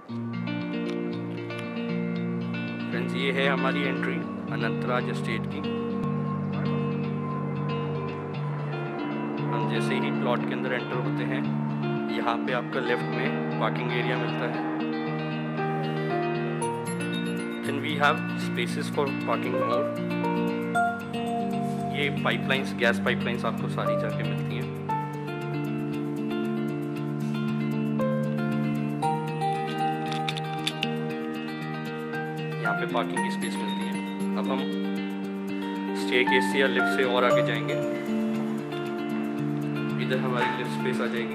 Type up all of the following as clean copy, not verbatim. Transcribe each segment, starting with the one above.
Friends, ये है हमारी एंट्री अनंतराज एस्टेट की। हम जैसे ही प्लॉट के अंदर एंटर होते हैं, यहाँ पे आपका लेफ्ट में पार्किंग एरिया मिलता है। Then we have spaces for parking more. ये पाइपलाइंस, गैस पाइपलाइंस आपको सारी जगह मिलती हैं। यहाँ पे पार्किंग की स्पेस मिलती है। अब हम स्टेयरकेस से या लिफ्ट से और आगे जाएंगे। इधर हमारी लिफ्ट स्पेस आ जाएगी,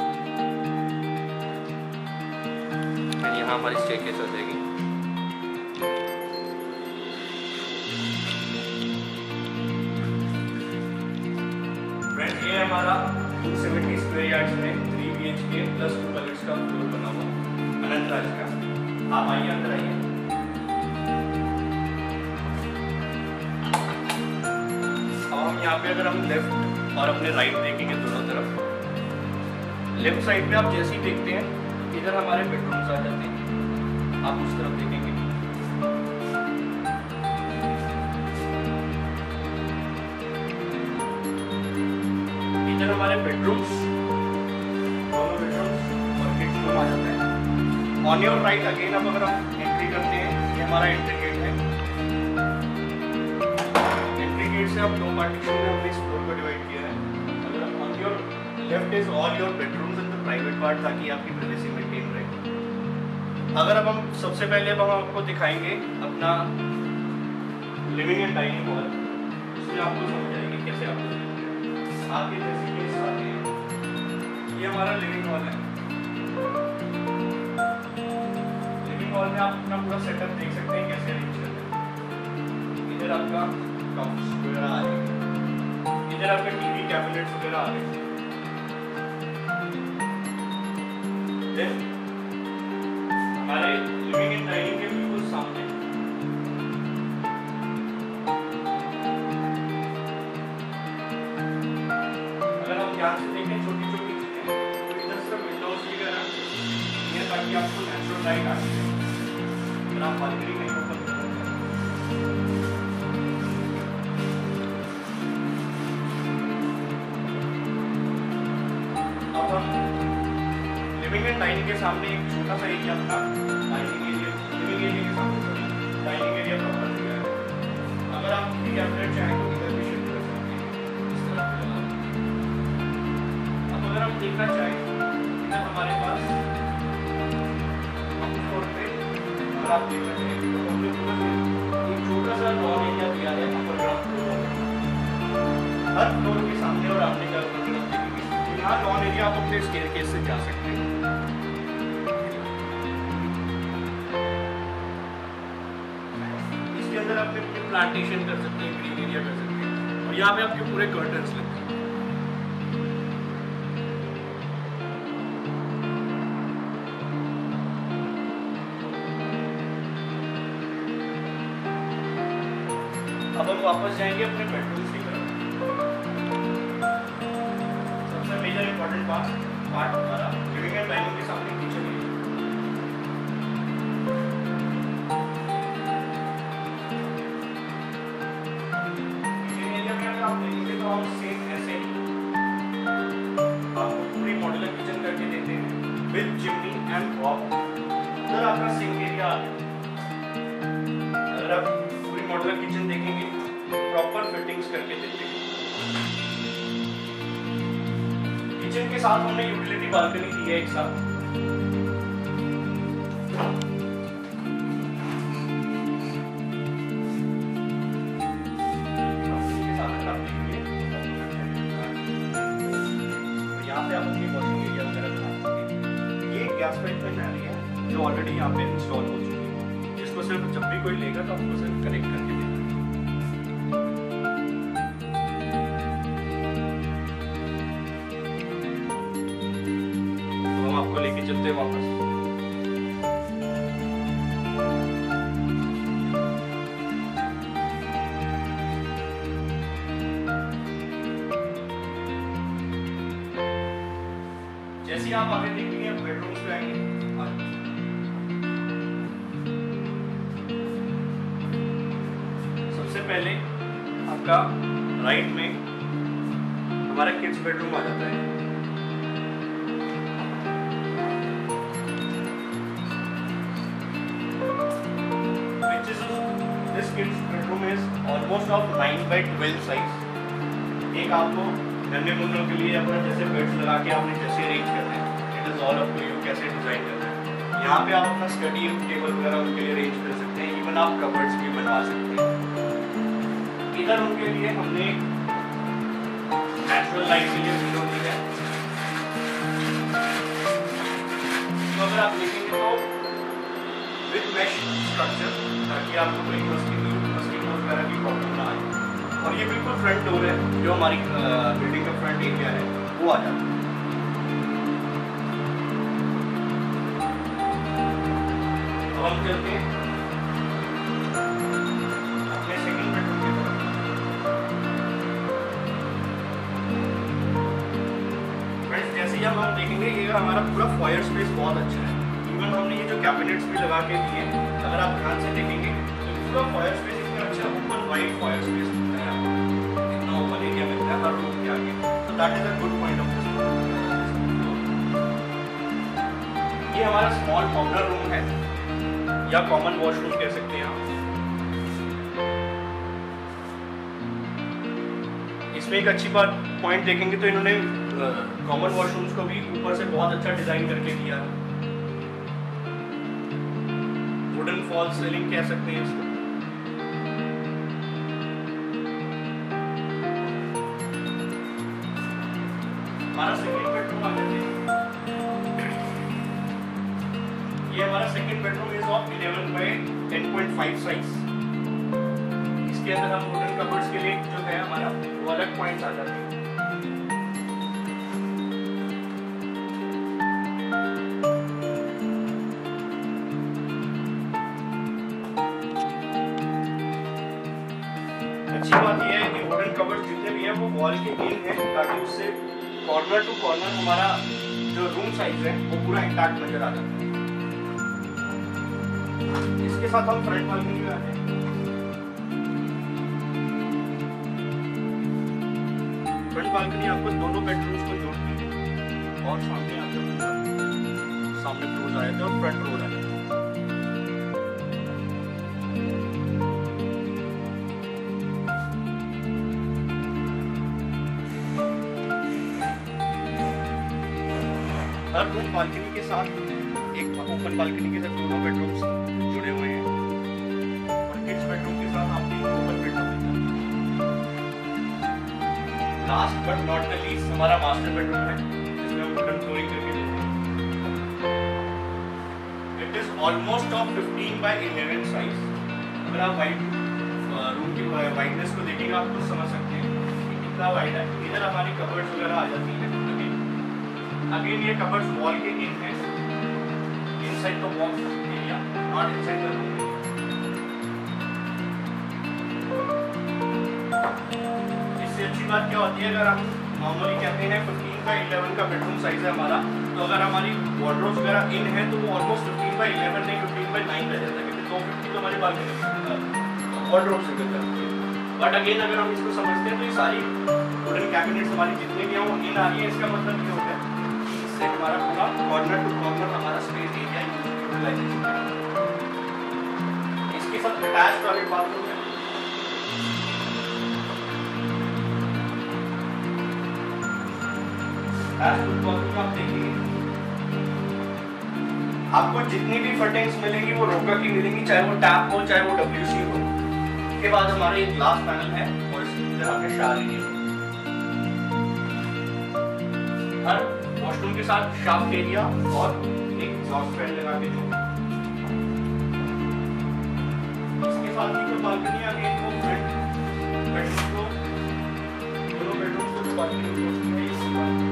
एंड यहाँ हमारी स्टेयरकेस आ जाएगी। फ्रेंड्स, ये हमारा 270 स्क्वायर यार्ड्स में 3 BHK प्लस 2 टॉयलेट्स का फ्लोर बना हुआ अनंतराज का। आप आइए, अंदर आइए। हम यहाँ पे अगर हम लेफ्ट और अपने राइट देखेंगे दोनों तरफ, लेफ्ट साइड पे आप जैसे ही देखते हैं इधर हमारे बेडरूम्स आ जाते हैं। आप उस तरफ देखेंगे, इधर हमारे बेडरूम्स, दोनों बेडरूम्स और किड्स रूम आ जाता है। ऑन योर राइट अगेन अब अगर हम एंट्री करते हैं, ये हमारा एंट्री गेट है। से आप 2 पार्टीशन में हमने इस फ्लोर को डिवाइड किया है। अगर आप on your left is all your bedrooms and the private part, ताकि आपकी प्राइवेसी मेंटेन रहे। अगर अब हम सबसे पहले अब हम आपको दिखाएंगे अपना लिविंग एंड डाइनिंग हॉल, इसमें आपको समझ आएगी कैसे आपको आगे जैसे केस आते हैं। ये हमारा लिविंग हॉल है। लिविंग हॉल में आप अपना पूरा सेटअप देख सकते हैं कैसे अरेंज करते हैं। इधर आपका वगैरह आ रहे हैं, इधर आपके टीवी कैबिनेट्स वगैरह आ रहे हैं। देन हमारे लिविंग एंड डाइनिंग के बिल्कुल सामने अगर हम ध्यान से देखें छोटी छोटी चीजें, तो इधर से विंडोज वगैरह ये, ताकि आपको नेचुरल लाइट आ सके। अगर आप बालकनी नहीं ओपन करते, लिविंग एंड डाइनिंग के सामने एक छोटा सा एरिया था, डाइनिंग एरिया, लिविंग एरिया के सामने डाइनिंग एरिया प्रॉपर दिया है। अगर आप किसी कैबिनेट चाहें तो इधर भी शिफ्ट कर सकते हैं, इस तरह से लगा। अब अगर हम देखना चाहें, इधर हमारे पास फ्लोर पे अगर आप देखना चाहें तो हमने पूरा एक छोटा सा लॉन एरिया दिया है अपर ग्राउंड फ्लोर, हर फ्लोर के सामने और आपने क्या यहाँ लॉन एरिया आप अपने स्टेयरकेस से जा सकते हैं। इसके अंदर आप प्लांटेशन कर सकते हैं, ग्रीन एरिया कर सकते हैं, और यहाँ पे आपके पूरे कर्टन्स लगते हैं। अब हम वापस जाएंगे अपने बेडरूम्स की तरफ। सबसे मेजर इंपॉर्टेंट पार्ट हमारा लिविंग एंड डाइनिंग के सामने किचन है। किचन एरिया में अगर आप देखेंगे तो हम सेम ऐसे आपको पूरी मॉड्यूलर किचन करके देते हैं विद चिमनी एंड हॉब। उधर आपका सिंक एरिया आ गया। अगर आप पूरी मॉड्यूलर किचन देखेंगे, प्रॉपर फिटिंग्स करके देते हैं। किचन के साथ हमने यूटिलिटी बालकनी दी है एक साथ। यहाँ पे आप अपनी वॉशिंग एरिया वगैरह बना सकते हैं। ये गैस पाइपलाइन आ रही है जो ऑलरेडी यहाँ पे इंस्टॉल हो चुकी है, जिसको सिर्फ जब भी कोई लेगा तो आपको सिर्फ कनेक्ट करके देगा। तो हम आपको लेके चलते हैं वापस। जैसे आप आगे देखेंगे बेडरूम्स पे आएंगे, पहले आपका राइट में हमारा किड्स बेडरूम आ जाता है। This kids bedroom is almost of 9 by 12 size. एक आपको नन्हे मुन्नों के लिए अपना जैसे बेड्स लगा के आपने जैसे अरेंज करना है, it is all up to you कैसे डिजाइन करना है। यहाँ पे आप अपना स्टडी टेबल वगैरह उनके लिए अरेंज कर सकते हैं, इवन आप कबर्ड्स भी बनवा सकते हैं। इधर उनके लिए हमने नेचुरल लाइट के लिए विंडो दी है। तो अगर आप देखेंगे तो विद मेश स्ट्रक्चर, ताकि आपको कोई मस्किटो वगैरह की प्रॉब्लम ना आए। और ये बिल्कुल फ्रंट डोर है, जो हमारी बिल्डिंग का फ्रंट एरिया है वो आ जाता है। तो हम चलते हैं अपने सेकंड बेडरूम की तरफ। फ्रेंड्स, जैसे ही हम देखेंगे ये हमारा पूरा फॉयर स्पेस बहुत अच्छा है। इवन हमने ये जो कैबिनेट्स भी लगा के दिए, अगर आप ध्यान से देखेंगे तो पूरा फॉयर स्पेस इतना अच्छा ओपन वाइड फॉयर स्पेस मिलता है आपको, इतना ओपन एरिया मिलता है हर रूम के आगे। तो that is a good point of this. ये हमारा स्मॉल पाउडर रूम है या कॉमन वॉशरूम कह सकते हैं आप। इसमें एक अच्छी बात पॉइंट देखेंगे तो इन्होंने कॉमन वॉशरूम्स को भी ऊपर से बहुत अच्छा डिजाइन करके दिया है। वुडन फॉल सीलिंग कह सकते हैं इसको। हमारा सेकंड बेडरूम आ जाते हैं। ये हमारा second bedroom is of 11 by 10.5 size. इसके अंदर हम वुडन कबर्ड्स के लिए जो है हमारा वो अलग पॉइंट्स आ जाते हैं। अच्छी बात यह है कि वुडन कबर्ड्स जितने भी हैं वो वॉल के इन है, ताकि उससे कॉर्नर टू कॉर्नर हमारा जो रूम साइज है वो पूरा इंटैक्ट नजर आ जाता है। इसके साथ हम फ्रंट बालकनी में आते हैं। फ्रंट बालकनी आपको दोनों बेडरूम्स को जोड़ती है और सामने आपका सामने क्लोज आया था और फ्रंट रोड है। हर रूम बालकनी के साथ एक ओपन बालकनी के साथ दोनों बेडरूम्स जुड़े हुए हैं और किड्स बेडरूम के साथ आपकी ओपन बेडरूम है। Last but not the least हमारा मास्टर बेडरूम है, जिसमें हम वुडन फ्लोरिंग करके देते हैं। It is almost of 15 by 11 size. अगर आप रूम की वाइडनेस को देखेंगे आप कुछ समझ सकते हैं कि कितना वाइड है। इधर हमारी कबर्ड्स वगैरह आ जाती है। अगेन ये कबर्ड्स वॉल के इन है, inside the wall area, not inside the room. इससे अच्छी बात क्या होती है, अगर हम नॉर्मली कहते हैं 15 बाय 11 का बेडरूम साइज है हमारा, तो अगर हमारी वार्डरोब्स वगैरह इन है तो वो ऑलमोस्ट 15 बाय 11 नहीं 15 बाय 9 रह जाता है, क्योंकि 250 तो हमारी बालकनी वार्डरोब से कर जाती है। बट अगेन अगर हम इसको समझते हैं तो ये सारी वुडन कैबिनेट्स हमारी जितने भी हैं वो इन आ रही है। इसका मतलब ये होता है से हमारा पूरा कॉर्नर टू कॉर्नर हमारा स्पेस एरिया यूटिलाइजेशन है। इसके साथ अटैच टॉयलेट बाथरूम है। अटैच बाथरूम आप देखेंगे आपको जितनी भी फिटिंग्स मिलेंगी वो रोका की मिलेंगी, चाहे वो टैप हो चाहे वो WC हो। उसके बाद हमारा एक ग्लास पैनल है और इसके अंदर आपके शावर एरिया हर वॉशरूम के साथ शाफ्ट एरिया और एक एग्जॉस्ट फैन लगा के जो इसके साथ ही जो बालकनी आ गई वो फ्रंट बेडरूम को दोनों बेडरूम को जो बालकनी होती है इसी बालकनी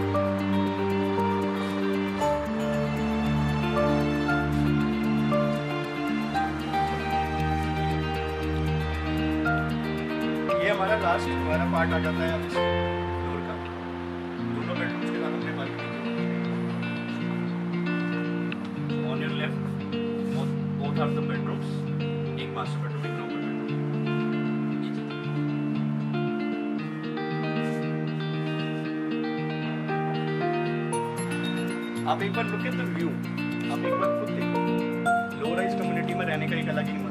ये हमारा लास्ट हमारा पार्ट आ जाता है अब इस फ्लोर का। दोनों बेडरूम्स के साथ हमने balcony on your left both are the bedrooms, एक मास्टर बेडरूम एक लोकल बेडरूम। आप एक बार लुक एट द व्यू, आप एक बार खुद देखो, लो राइज कम्युनिटी में रहने का एक अलग ही